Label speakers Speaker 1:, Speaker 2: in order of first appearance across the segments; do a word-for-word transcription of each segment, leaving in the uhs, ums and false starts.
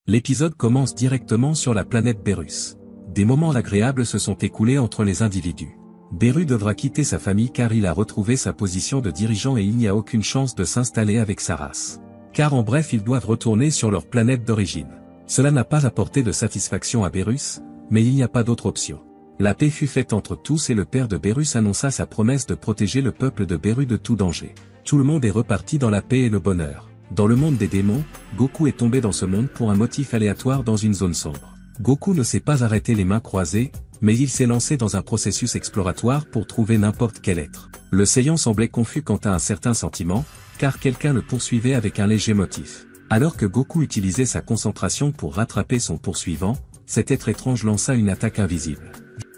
Speaker 1: L'épisode commence directement sur la planète Bérus. Des moments agréables se sont écoulés entre les individus. Beru devra quitter sa famille car il a retrouvé sa position de dirigeant et il n'y a aucune chance de s'installer avec sa race. Car en bref ils doivent retourner sur leur planète d'origine. Cela n'a pas apporté de satisfaction à Bérus, mais il n'y a pas d'autre option. La paix fut faite entre tous et le père de Bérus annonça sa promesse de protéger le peuple de Beru de tout danger. Tout le monde est reparti dans la paix et le bonheur. Dans le monde des démons, Goku est tombé dans ce monde pour un motif aléatoire dans une zone sombre. Goku ne s'est pas arrêté les mains croisées, mais il s'est lancé dans un processus exploratoire pour trouver n'importe quel être. Le Saiyan semblait confus quant à un certain sentiment, car quelqu'un le poursuivait avec un léger motif. Alors que Goku utilisait sa concentration pour rattraper son poursuivant, cet être étrange lança une attaque invisible.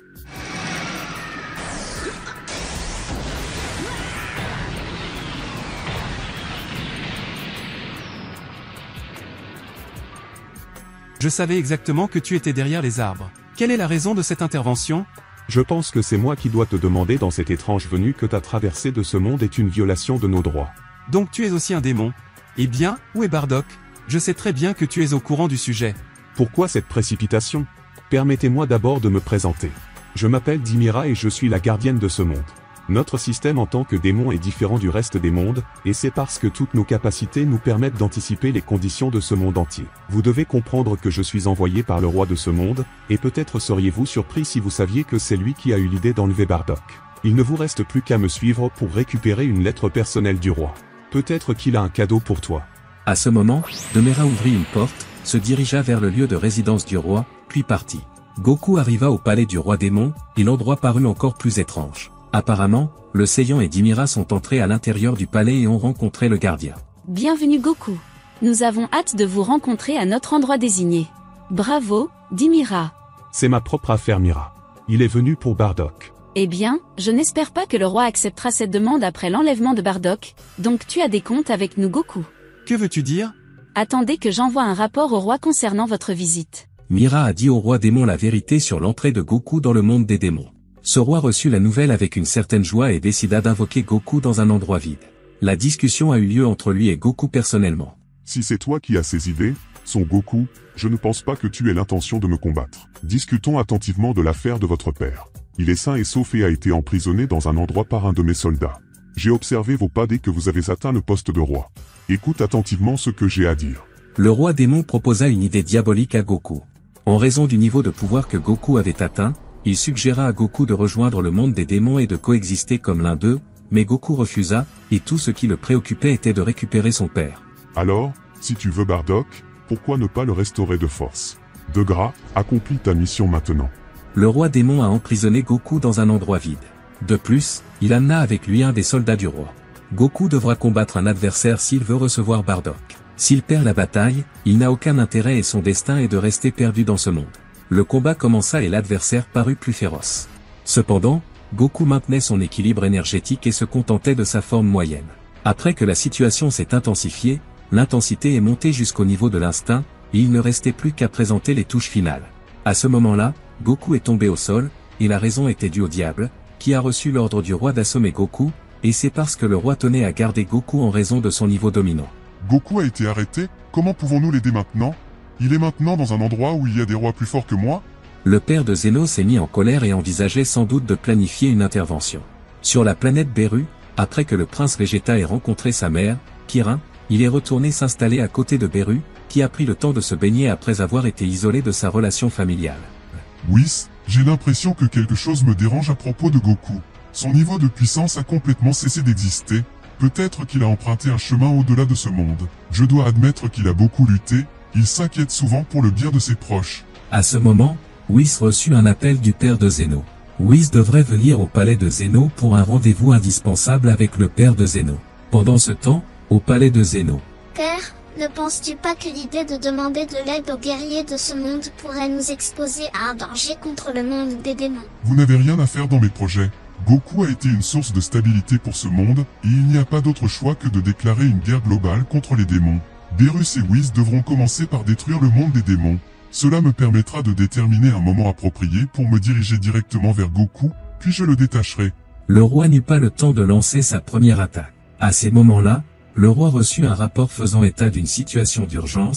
Speaker 2: Je savais exactement que tu étais derrière les arbres. Quelle est la raison de cette intervention?
Speaker 3: Je pense que c'est moi qui dois te demander dans cette étrange venue que ta traversée de ce monde est une violation de nos droits.
Speaker 2: Donc tu es aussi un démon. Eh bien, où est Bardock? Je sais très bien que tu es au courant du sujet.
Speaker 3: Pourquoi cette précipitation? Permettez-moi d'abord de me présenter. Je m'appelle Dimira et je suis la gardienne de ce monde. Notre système en tant que démon est différent du reste des mondes, et c'est parce que toutes nos capacités nous permettent d'anticiper les conditions de ce monde entier. Vous devez comprendre que je suis envoyé par le roi de ce monde, et peut-être seriez-vous surpris si vous saviez que c'est lui qui a eu l'idée d'enlever Bardock. Il ne vous reste plus qu'à me suivre pour récupérer une lettre personnelle du roi. Peut-être qu'il a un cadeau pour toi.
Speaker 1: À ce moment, Demera ouvrit une porte, se dirigea vers le lieu de résidence du roi, puis partit. Goku arriva au palais du roi démon, et l'endroit parut encore plus étrange. Apparemment, le Saiyan et Dimira sont entrés à l'intérieur du palais et ont rencontré le gardien.
Speaker 4: Bienvenue Goku. Nous avons hâte de vous rencontrer à notre endroit désigné. Bravo, Dimira.
Speaker 3: C'est ma propre affaire Mira. Il est venu pour Bardock.
Speaker 4: Eh bien, je n'espère pas que le roi acceptera cette demande après l'enlèvement de Bardock, donc tu as des comptes avec nous Goku.
Speaker 2: Que veux-tu dire?
Speaker 4: Attendez que j'envoie un rapport au roi concernant votre visite.
Speaker 1: Mira a dit au roi démon la vérité sur l'entrée de Goku dans le monde des démons. Ce roi reçut la nouvelle avec une certaine joie et décida d'invoquer Goku dans un endroit vide. La discussion a eu lieu entre lui et Goku personnellement.
Speaker 5: Si c'est toi qui as ces idées, Son Goku, je ne pense pas que tu aies l'intention de me combattre. Discutons attentivement de l'affaire de votre père. Il est sain et sauf et a été emprisonné dans un endroit par un de mes soldats. J'ai observé vos pas dès que vous avez atteint le poste de roi. Écoute attentivement ce que j'ai à dire.
Speaker 1: Le roi démon proposa une idée diabolique à Goku. En raison du niveau de pouvoir que Goku avait atteint, il suggéra à Goku de rejoindre le monde des démons et de coexister comme l'un d'eux, mais Goku refusa, et tout ce qui le préoccupait était de récupérer son père.
Speaker 5: Alors, si tu veux Bardock, pourquoi ne pas le restaurer de force? De gras, accomplis ta mission maintenant.
Speaker 1: Le roi démon a emprisonné Goku dans un endroit vide. De plus, il amena avec lui un des soldats du roi. Goku devra combattre un adversaire s'il veut recevoir Bardock. S'il perd la bataille, il n'a aucun intérêt et son destin est de rester perdu dans ce monde. Le combat commença et l'adversaire parut plus féroce. Cependant, Goku maintenait son équilibre énergétique et se contentait de sa forme moyenne. Après que la situation s'est intensifiée, l'intensité est montée jusqu'au niveau de l'instinct, et il ne restait plus qu'à présenter les touches finales. À ce moment-là, Goku est tombé au sol, et la raison était due au diable, qui a reçu l'ordre du roi d'assommer Goku, et c'est parce que le roi tenait à garder Goku en raison de son niveau dominant.
Speaker 5: Goku a été arrêté, comment pouvons-nous l'aider maintenant? Il est maintenant dans un endroit où il y a des rois plus forts que moi?
Speaker 1: Le père de Zeno s'est mis en colère et envisageait sans doute de planifier une intervention. Sur la planète Beru, après que le prince Vegeta ait rencontré sa mère, Kirin, il est retourné s'installer à côté de Beru, qui a pris le temps de se baigner après avoir été isolé de sa relation familiale.
Speaker 5: Whis, j'ai l'impression que quelque chose me dérange à propos de Goku. Son niveau de puissance a complètement cessé d'exister, peut-être qu'il a emprunté un chemin au-delà de ce monde. Je dois admettre qu'il a beaucoup lutté, il s'inquiète souvent pour le bien de ses proches.
Speaker 1: À ce moment, Whis reçut un appel du père de Zeno. Whis devrait venir au palais de Zeno pour un rendez-vous indispensable avec le père de Zeno. Pendant ce temps, au palais de Zeno.
Speaker 6: Père, ne penses-tu pas que l'idée de demander de l'aide aux guerriers de ce monde pourrait nous exposer à un danger contre le monde des démons?
Speaker 5: Vous n'avez rien à faire dans mes projets. Goku a été une source de stabilité pour ce monde, et il n'y a pas d'autre choix que de déclarer une guerre globale contre les démons. Beerus et Whis devront commencer par détruire le monde des démons. Cela me permettra de déterminer un moment approprié pour me diriger directement vers Goku, puis je le détacherai.
Speaker 1: Le roi n'eut pas le temps de lancer sa première attaque. À ces moments-là, le roi reçut un rapport faisant état d'une situation d'urgence,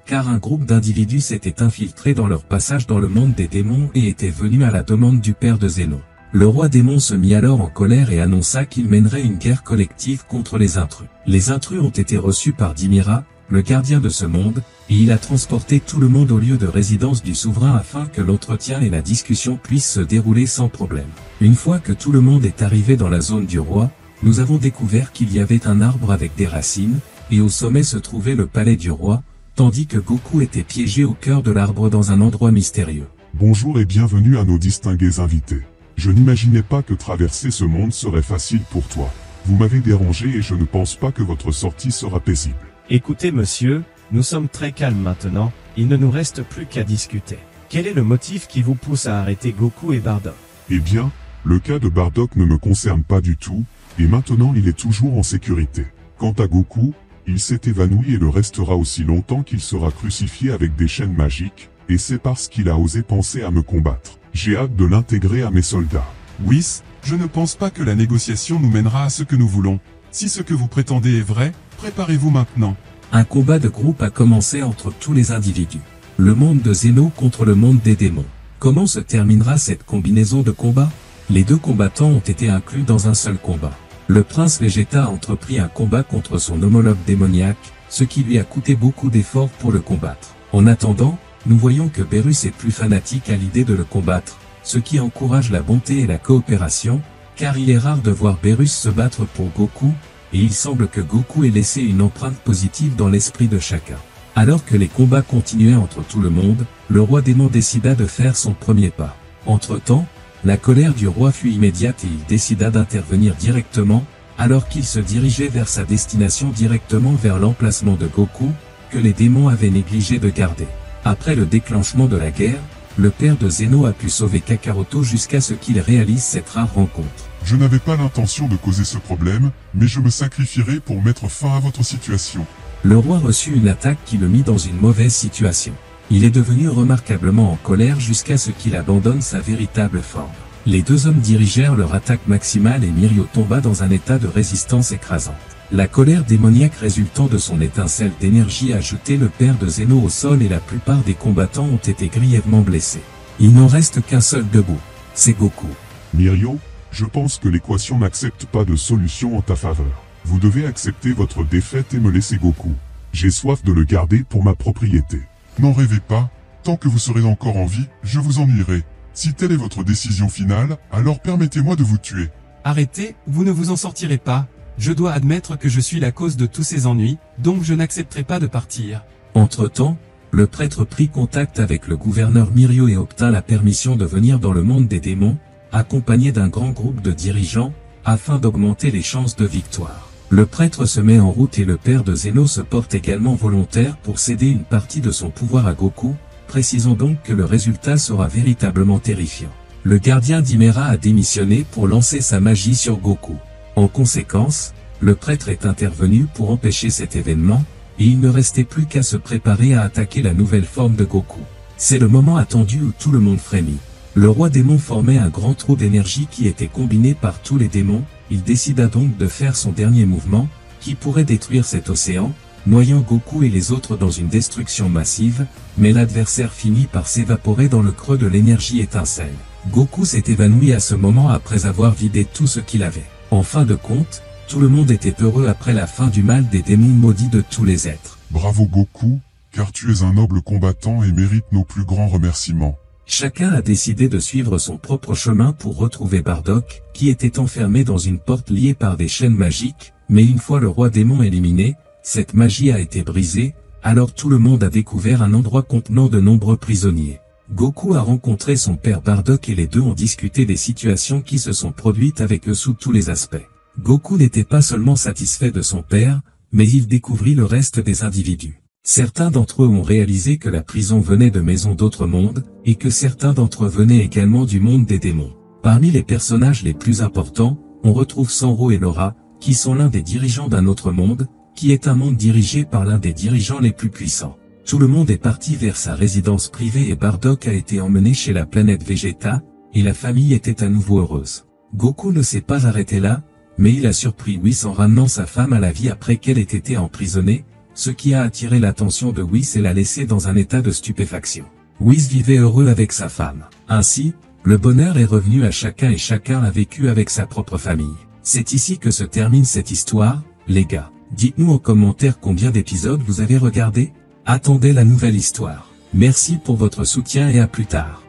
Speaker 1: car un groupe d'individus s'était infiltré dans leur passage dans le monde des démons et était venu à la demande du père de Zeno. Le roi démon se mit alors en colère et annonça qu'il mènerait une guerre collective contre les intrus. Les intrus ont été reçus par Dimira, le gardien de ce monde, et il a transporté tout le monde au lieu de résidence du souverain afin que l'entretien et la discussion puissent se dérouler sans problème. Une fois que tout le monde est arrivé dans la zone du roi, nous avons découvert qu'il y avait un arbre avec des racines, et au sommet se trouvait le palais du roi, tandis que Goku était piégé au cœur de l'arbre dans un endroit mystérieux.
Speaker 5: Bonjour et bienvenue à nos distingués invités. Je n'imaginais pas que traverser ce monde serait facile pour toi. Vous m'avez dérangé et je ne pense pas que votre sortie sera paisible.
Speaker 7: Écoutez monsieur, nous sommes très calmes maintenant, il ne nous reste plus qu'à discuter. Quel est le motif qui vous pousse à arrêter Goku et Bardock?
Speaker 5: Eh bien, le cas de Bardock ne me concerne pas du tout, et maintenant il est toujours en sécurité. Quant à Goku, il s'est évanoui et le restera aussi longtemps qu'il sera crucifié avec des chaînes magiques, et c'est parce qu'il a osé penser à me combattre. J'ai hâte de l'intégrer à mes soldats.
Speaker 2: Whis, je ne pense pas que la négociation nous mènera à ce que nous voulons. Si ce que vous prétendez est vrai, préparez-vous maintenant.
Speaker 1: Un combat de groupe a commencé entre tous les individus. Le monde de Zeno contre le monde des démons. Comment se terminera cette combinaison de combats? Les deux combattants ont été inclus dans un seul combat. Le prince Vegeta a entrepris un combat contre son homologue démoniaque, ce qui lui a coûté beaucoup d'efforts pour le combattre. En attendant, nous voyons que Beerus est plus fanatique à l'idée de le combattre, ce qui encourage la bonté et la coopération, car il est rare de voir Beerus se battre pour Goku, et il semble que Goku ait laissé une empreinte positive dans l'esprit de chacun. Alors que les combats continuaient entre tout le monde, le roi démon décida de faire son premier pas. Entre-temps, la colère du roi fut immédiate et il décida d'intervenir directement, alors qu'il se dirigeait vers sa destination directement vers l'emplacement de Goku, que les démons avaient négligé de garder. Après le déclenchement de la guerre, le père de Zeno a pu sauver Kakaroto jusqu'à ce qu'il réalise cette rare rencontre.
Speaker 5: Je n'avais pas l'intention de causer ce problème, mais je me sacrifierai pour mettre fin à votre situation.
Speaker 1: Le roi reçut une attaque qui le mit dans une mauvaise situation. Il est devenu remarquablement en colère jusqu'à ce qu'il abandonne sa véritable forme. Les deux hommes dirigèrent leur attaque maximale et Mirio tomba dans un état de résistance écrasante. La colère démoniaque résultant de son étincelle d'énergie a jeté le père de Zeno au sol et la plupart des combattants ont été grièvement blessés. Il n'en reste qu'un seul debout. C'est Goku.
Speaker 5: Mirio, je pense que l'équation n'accepte pas de solution en ta faveur. Vous devez accepter votre défaite et me laisser Goku. J'ai soif de le garder pour ma propriété. N'en rêvez pas, tant que vous serez encore en vie, je vous ennuierai. Si telle est votre décision finale, alors permettez-moi de vous tuer.
Speaker 2: Arrêtez, vous ne vous en sortirez pas. Je dois admettre que je suis la cause de tous ces ennuis, donc je n'accepterai pas de partir.
Speaker 1: Entre-temps, le prêtre prit contact avec le gouverneur Mirio et obtint la permission de venir dans le monde des démons, accompagné d'un grand groupe de dirigeants, afin d'augmenter les chances de victoire. Le prêtre se met en route et le père de Zeno se porte également volontaire pour céder une partie de son pouvoir à Goku, précisant donc que le résultat sera véritablement terrifiant. Le gardien d'Himera a démissionné pour lancer sa magie sur Goku. En conséquence, le prêtre est intervenu pour empêcher cet événement, et il ne restait plus qu'à se préparer à attaquer la nouvelle forme de Goku. C'est le moment attendu où tout le monde frémit. Le roi démon formait un grand trou d'énergie qui était combiné par tous les démons, il décida donc de faire son dernier mouvement, qui pourrait détruire cet océan, noyant Goku et les autres dans une destruction massive, mais l'adversaire finit par s'évaporer dans le creux de l'énergie étincelle. Goku s'est évanoui à ce moment après avoir vidé tout ce qu'il avait. En fin de compte, tout le monde était heureux après la fin du mal des démons maudits de tous les êtres.
Speaker 5: Bravo Goku, car tu es un noble combattant et mérites nos plus grands remerciements.
Speaker 1: Chacun a décidé de suivre son propre chemin pour retrouver Bardock, qui était enfermé dans une porte liée par des chaînes magiques, mais une fois le roi démon éliminé, cette magie a été brisée, alors tout le monde a découvert un endroit contenant de nombreux prisonniers. Goku a rencontré son père Bardock et les deux ont discuté des situations qui se sont produites avec eux sous tous les aspects. Goku n'était pas seulement satisfait de son père, mais il découvrit le reste des individus. Certains d'entre eux ont réalisé que la prison venait de maisons d'autres mondes, et que certains d'entre eux venaient également du monde des démons. Parmi les personnages les plus importants, on retrouve Sanro et Laura, qui sont l'un des dirigeants d'un autre monde, qui est un monde dirigé par l'un des dirigeants les plus puissants. Tout le monde est parti vers sa résidence privée et Bardock a été emmené chez la planète Vegeta, et la famille était à nouveau heureuse. Goku ne s'est pas arrêté là, mais il a surpris Whis en ramenant sa femme à la vie après qu'elle ait été emprisonnée, Ce qui a attiré l'attention de Whis et l'a laissé dans un état de stupéfaction. Whis vivait heureux avec sa femme. Ainsi, le bonheur est revenu à chacun et chacun a vécu avec sa propre famille. C'est ici que se termine cette histoire, les gars. Dites-nous en commentaire combien d'épisodes vous avez regardé. Attendez la nouvelle histoire. Merci pour votre soutien et à plus tard.